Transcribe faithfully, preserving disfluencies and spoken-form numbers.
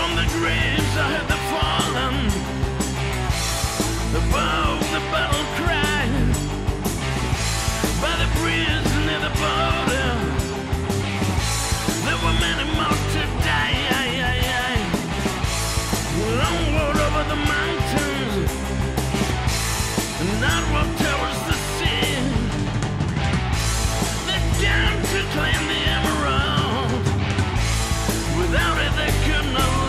From the graves I heard the fallen, above the battle cry, by the bridge near the border, there were many more to die. Onward over the mountains, and outward towards the sea, they're down to claim the emerald. Without it they could not